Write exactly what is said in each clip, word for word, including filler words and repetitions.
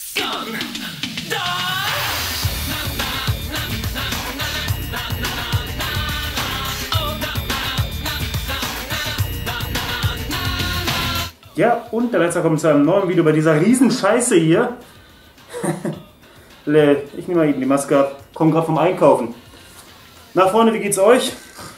Ja, und der letzte kommt zu einem neuen Video bei dieser riesen Scheiße hier. Ich nehme mal eben die Maske ab, komme gerade vom Einkaufen. Na Freunde, wie geht's euch?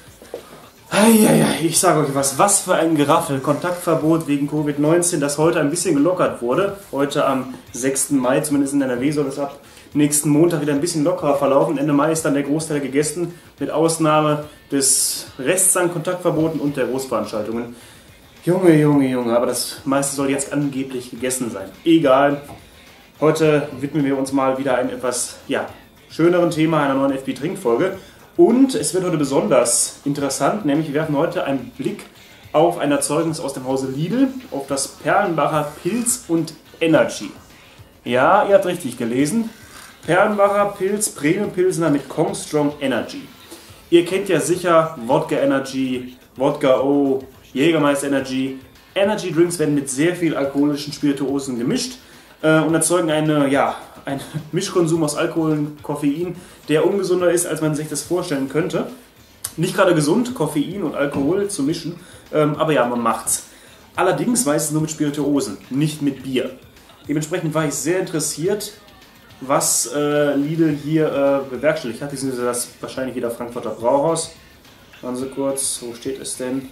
Eieiei, ich sage euch was, was für ein Geraffel. Kontaktverbot wegen Covid neunzehn, das heute ein bisschen gelockert wurde. Heute am sechsten Mai, zumindest in N R W soll es ab nächsten Montag wieder ein bisschen lockerer verlaufen. Ende Mai ist dann der Großteil gegessen, mit Ausnahme des Rests an Kontaktverboten und der Großveranstaltungen. Junge, Junge, Junge, aber das meiste soll jetzt angeblich gegessen sein. Egal, heute widmen wir uns mal wieder einem etwas ja, schöneren Thema, einer neuen F B Trinkfolge. Und es wird heute besonders interessant, nämlich wir werfen heute einen Blick auf ein Erzeugnis aus dem Hause Lidl, auf das Perlenbacher Pils und Energy. Ja, ihr habt richtig gelesen, Perlenbacher Pils, Premium Pilsner mit Kong Strong Energy. Ihr kennt ja sicher Wodka Energy, Wodka O, Jägermeister Energy. Energy Drinks werden mit sehr viel alkoholischen Spirituosen gemischt äh, und erzeugen eine, ja, einen Mischkonsum aus Alkohol und Koffein, der ungesunder ist, als man sich das vorstellen könnte. Nicht gerade gesund, Koffein und Alkohol zu mischen, ähm, aber ja, man macht's. Allerdings meistens nur mit Spirituosen, nicht mit Bier. Dementsprechend war ich sehr interessiert, was äh, Lidl hier äh, bewerkstelligt hat. Das ist das wahrscheinlich wieder Frankfurter Brauhaus. Warten Sie kurz, wo steht es denn?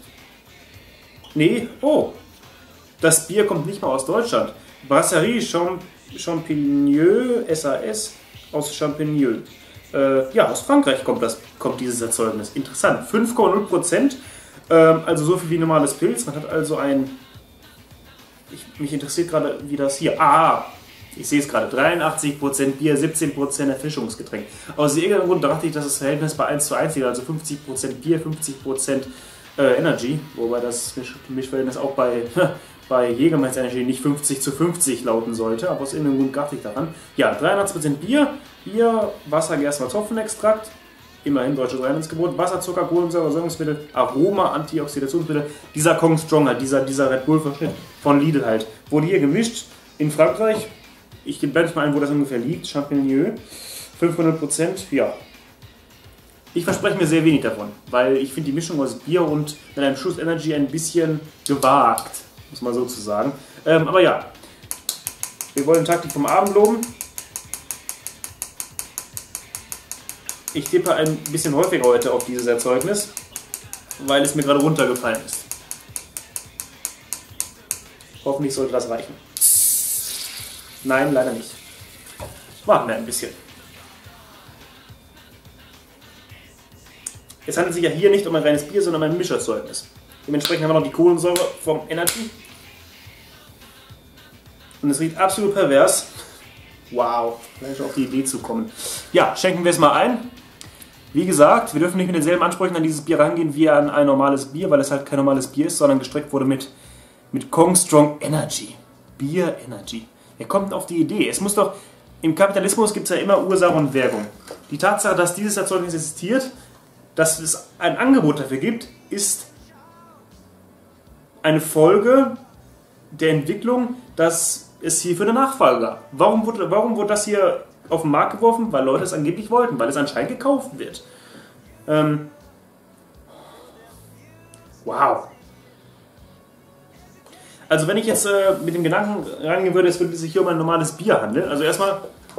Nee, oh, das Bier kommt nicht mal aus Deutschland. Brasserie Champigneux S A S aus Champigneux. Äh, ja, aus Frankreich kommt, das, kommt dieses Erzeugnis. Interessant. fünf Komma null Prozent, ähm, also so viel wie normales Pilz. Man hat also ein... Ich, mich interessiert gerade, wie das hier... Ah, ich sehe es gerade. dreiundachtzig Prozent Bier, siebzehn Prozent Erfrischungsgetränk. Aus irgendeinem Grund dachte ich, dass das Verhältnis bei eins zu eins liegt. Also fünfzig Prozent Bier, fünfzig Prozent äh, Energy. Wobei das Mischverhältnis auch bei... bei Jägermeister Energy nicht fünfzig zu fünfzig lauten sollte, aber aus irgendeinem Grund dachte ich daran. Ja, dreiundachtzig Prozent Bier, Bier, Wasser, Gerstenmalz, Hopfenextrakt, immerhin deutsches Reinheitsgebot, Wasser, Zucker, Kohlensäure, Säurungsmittel, Aroma, Antioxidationsmittel, dieser Kong Strong halt, dieser, dieser Red Bull Verschnitt von Lidl halt. Wurde hier gemischt in Frankreich, ich blende euch mal ein, wo das ungefähr liegt, Champigneux, fünfhundert Prozent, ja. Ich verspreche mir sehr wenig davon, weil ich finde die Mischung aus Bier und mit einem Schuss Energy ein bisschen gewagt. Muss man so zu sagen. Ähm, aber ja, wir wollen Taktik vom Abend loben. Ich tippe ein bisschen häufiger heute auf dieses Erzeugnis, weil es mir gerade runtergefallen ist. Hoffentlich sollte das reichen. Nein, leider nicht. Warten wir ein bisschen. Es handelt sich ja hier nicht um ein reines Bier, sondern um ein Mischerzeugnis. Dementsprechend haben wir noch die Kohlensäure vom Energy. Und es riecht absolut pervers. Wow, vielleicht auf die Idee zu kommen. Ja, schenken wir es mal ein. Wie gesagt, wir dürfen nicht mit denselben Ansprüchen an dieses Bier rangehen wie an ein normales Bier, weil es halt kein normales Bier ist, sondern gestreckt wurde mit, mit Kong Strong Energy. Bier Energy. Wer kommt auf die Idee? Es muss doch, im Kapitalismus gibt es ja immer Ursache und Wirkung. Die Tatsache, dass dieses Erzeugnis existiert, dass es ein Angebot dafür gibt, ist eine Folge der Entwicklung, dass es hierfür eine Nachfrage gab. Warum wurde, warum wurde das hier auf den Markt geworfen? Weil Leute es angeblich wollten, weil es anscheinend gekauft wird. Ähm wow. Also wenn ich jetzt äh, mit dem Gedanken rangehen würde, es würde sich hier um ein normales Bier handeln. Also erstmal,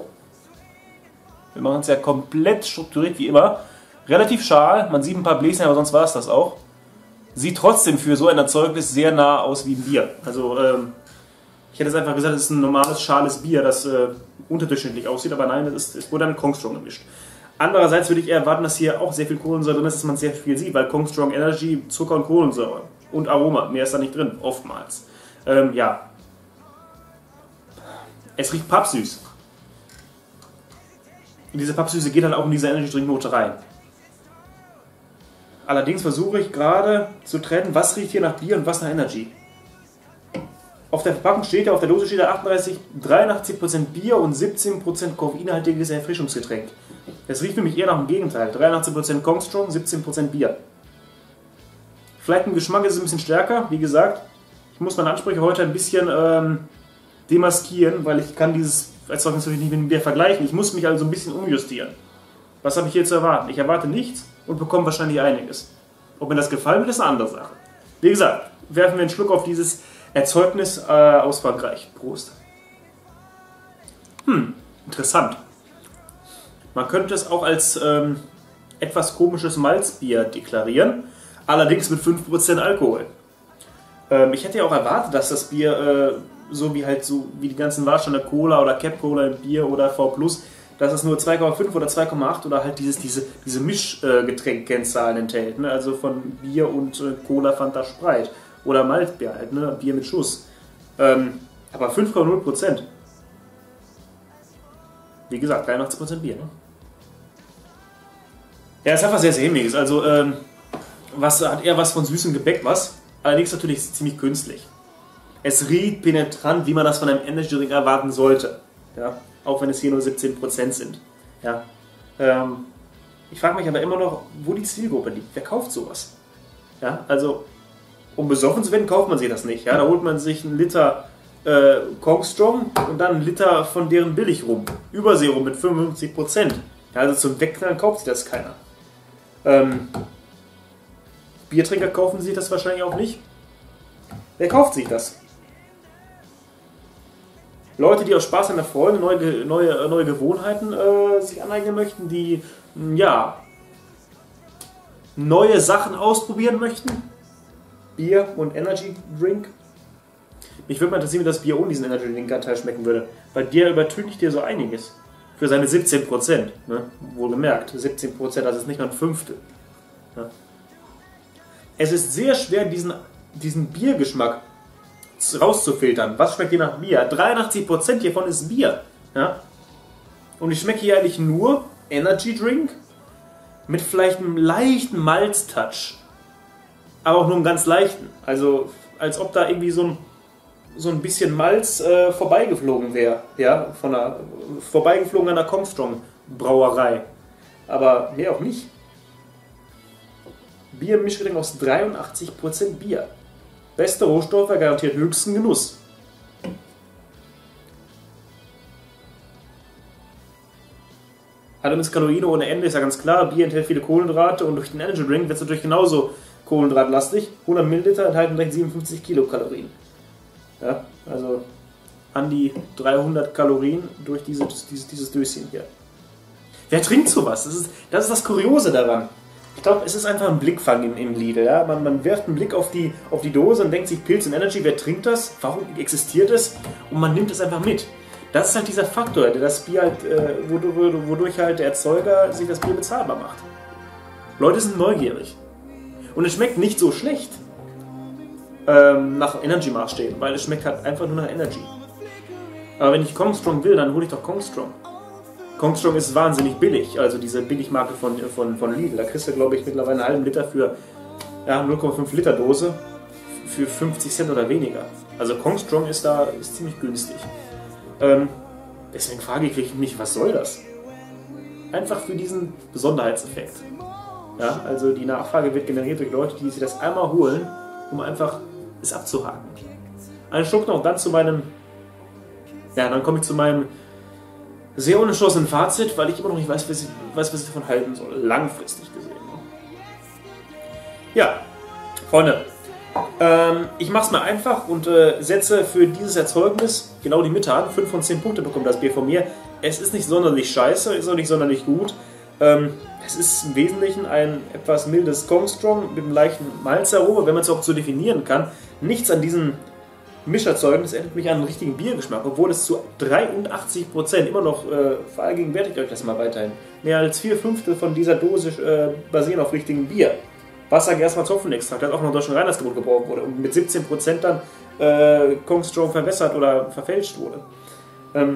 wir machen es ja komplett strukturiert wie immer. Relativ schal, man sieht ein paar Bläschen, aber sonst war es das auch. Sieht trotzdem für so ein Erzeugnis sehr nah aus wie ein Bier. Also ähm, ich hätte es einfach gesagt, es ist ein normales, schales Bier, das äh, unterdurchschnittlich aussieht, aber nein, es, ist, es wurde mit Kong Strong gemischt. Andererseits würde ich eher erwarten, dass hier auch sehr viel Kohlensäure drin ist, dass man sehr viel sieht, weil Kong Strong Energy, Zucker und Kohlensäure und Aroma, mehr ist da nicht drin, oftmals. Ähm, ja. Es riecht pappsüß. Und diese Pappsüße geht dann auch in diese Energy-Drink-Note rein. Allerdings versuche ich gerade zu trennen, was riecht hier nach Bier und was nach Energy. Auf der Verpackung steht ja, auf der Dose steht ja achtunddreißig, dreiundachtzig Prozent Bier und siebzehn Prozent koffeinhaltiges Erfrischungsgetränk. Das riecht für mich eher nach dem Gegenteil. dreiundachtzig Prozent Kong Strong, siebzehn Prozent Bier. Vielleicht im Geschmack ist es ein bisschen stärker, wie gesagt. Ich muss meine Ansprüche heute ein bisschen ähm, demaskieren, weil ich kann dieses Erzeugnis natürlich nicht mit dem Bier vergleichen. Ich muss mich also ein bisschen umjustieren. Was habe ich hier zu erwarten? Ich erwarte nichts und bekomme wahrscheinlich einiges. Ob mir das gefallen wird, ist eine andere Sache. Wie gesagt, werfen wir einen Schluck auf dieses Erzeugnis äh, aus Frankreich. Prost. Hm, interessant. Man könnte es auch als ähm, etwas komisches Malzbier deklarieren, allerdings mit fünf Prozent Alkohol. Ähm, ich hätte ja auch erwartet, dass das Bier, äh, so wie halt so wie die ganzen Warsteiner Cola oder Cap Cola Bier oder V Plus, dass es nur zwei Komma fünf oder zwei Komma acht oder halt dieses, diese, diese Mischgetränkkennzahlen enthält. Ne? Also von Bier und äh, Cola, Fanta, Sprite. Oder Malzbier halt, ne? Bier mit Schuss. Ähm, aber fünf Komma null Prozent. Wie gesagt, dreiundachtzig Prozent Bier. Ne? Ja, ist einfach sehr sämiges. Also ähm, was, hat eher was von süßem Gebäck was. Allerdings natürlich ziemlich künstlich. Es riecht penetrant, wie man das von einem Energy Drink erwarten sollte. Ja? Auch wenn es hier nur siebzehn Prozent sind. Ja? Ähm, ich frage mich aber immer noch, wo die Zielgruppe liegt. Wer kauft sowas? Ja? Also, um besoffen zu werden, kauft man sich das nicht. Ja? Da holt man sich einen Liter äh, Kong Strong und dann einen Liter von deren Billigrum. Überseerum mit fünfundfünfzig Prozent. Ja, also zum Wegknallen kauft sich das keiner. Ähm, Biertrinker kaufen sich das wahrscheinlich auch nicht. Wer kauft sich das? Leute, die aus Spaß an der Freude neue, neue, neue Gewohnheiten äh, sich aneignen möchten, die ja, neue Sachen ausprobieren möchten. Bier und Energy Drink. Mich würde mal interessieren, wie das Bier ohne diesen Energy Drink Anteil schmecken würde. Weil der übertüncht dir so einiges. Für seine siebzehn Prozent. Ne? Wohlgemerkt, siebzehn Prozent, also ist nicht mal ein Fünftel. Ja. Es ist sehr schwer, diesen, diesen Biergeschmack rauszufiltern. Was schmeckt hier nach Bier? dreiundachtzig Prozent hiervon ist Bier. Ja? Und ich schmecke hier eigentlich nur Energy Drink mit vielleicht einem leichten Malz-Touch. Aber auch nur einem ganz leichten. Also als ob da irgendwie so ein, so ein bisschen Malz äh, vorbeigeflogen wäre. Ja? Von einer, vorbeigeflogen an der Comstrong Brauerei. Aber mehr auch nicht. Bier-Mischgetränk aus dreiundachtzig Prozent Bier. Beste Rohstoffe garantiert höchsten Genuss. Hat übrigens Kalorien ohne Ende, ist ja ganz klar. Bier enthält viele Kohlenhydrate und durch den Energy Drink wird es natürlich genauso kohlenhydratlastig. hundert Milliliter enthalten direkt siebenundfünfzig Kilokalorien. Ja, also an die dreihundert Kalorien durch diese, dieses, dieses Döschen hier. Wer trinkt sowas? Das ist, das ist das Kuriose daran. Ich glaube, es ist einfach ein Blickfang im, im Lidl. Ja? Man, man wirft einen Blick auf die, auf die Dose und denkt sich, Pilz und Energy, wer trinkt das? Warum existiert es? Und man nimmt es einfach mit. Das ist halt dieser Faktor, der das Bier halt, äh, wodurch, wodurch halt der Erzeuger sich das Bier bezahlbar macht. Leute sind neugierig. Und es schmeckt nicht so schlecht ähm, nach Energy-Maßstäben, weil es schmeckt halt einfach nur nach Energy. Aber wenn ich Kong Strong will, dann hole ich doch Kong Strong. Kong Strong ist wahnsinnig billig, also diese Billigmarke von, von, von Lidl. Da kriegst du, glaube ich, mittlerweile einen halben Liter für ja, null Komma fünf Liter Dose für fünfzig Cent oder weniger. Also Kong Strong ist da ist ziemlich günstig. Ähm, deswegen frage ich mich, was soll das? Einfach für diesen Besonderheitseffekt. Ja, also die Nachfrage wird generiert durch Leute, die sich das einmal holen, um einfach es abzuhaken. Einen Schluck noch, dann zu meinem, ja, dann komme ich zu meinem sehr unentschlossenen Fazit, weil ich immer noch nicht weiß, was ich, weiß, was ich davon halten soll, langfristig gesehen. Ja, Freunde, ähm, ich mache es mal einfach und äh, setze für dieses Erzeugnis genau die Mitte an. fünf von zehn Punkte bekommt das Bier von mir. Es ist nicht sonderlich scheiße, ist auch nicht sonderlich gut. Ähm, es ist im Wesentlichen ein etwas mildes Kong Strong mit einem leichten Malzaroma, wenn man es auch so definieren kann. Nichts an diesem Mischerzeugnis erinnert mich an einen richtigen Biergeschmack, obwohl es zu dreiundachtzig Prozent immer noch, äh, verallgegenwärtigt euch das mal weiterhin, mehr als vier Fünftel von dieser Dose äh, basieren auf richtigem Bier. Wasser, Gerstmalz, Hopfenextrakt, das auch noch im deutschen Reinheitsgebot gebraucht wurde und mit siebzehn Prozent dann äh, Kong Strong verwässert oder verfälscht wurde. Ähm,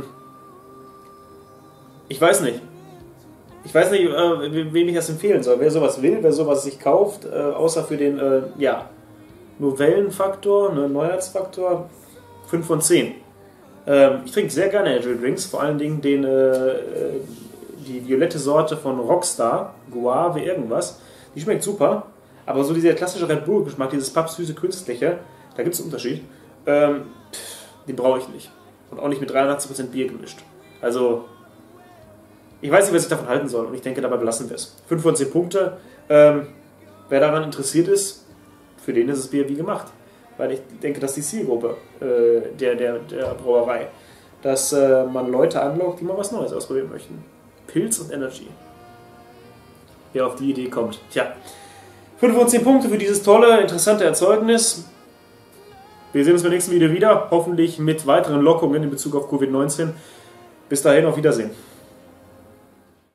ich weiß nicht. Ich weiß nicht, äh, wem ich das empfehlen soll. Wer sowas will, wer sowas sich kauft, äh, außer für den, äh, ja, Novellenfaktor, ne, Neuheitsfaktor, fünf von zehn. Ähm, ich trinke sehr gerne Energy Drinks, vor allen Dingen den, äh, die violette Sorte von Rockstar, Guave irgendwas. Die schmeckt super, aber so dieser klassische Red Bull Geschmack, dieses pappsüße Künstliche, da gibt es einen Unterschied, ähm, den brauche ich nicht. Und auch nicht mit dreiundachtzig Prozent Bier gemischt. Also, ich weiß nicht, was ich davon halten soll. Und ich denke, dabei belassen wir es. fünf von zehn Punkte. Ähm, wer daran interessiert ist, für den ist das Bier wie gemacht. Weil ich denke, dass die Zielgruppe äh, der, der, der Brauerei, dass äh, man Leute anlockt, die mal was Neues ausprobieren möchten. Pilz und Energy. Wer auf die Idee kommt. Tja, fünf von zehn Punkte für dieses tolle, interessante Erzeugnis. Wir sehen uns beim nächsten Video wieder, hoffentlich mit weiteren Lockungen in Bezug auf Covid neunzehn. Bis dahin, auf Wiedersehen.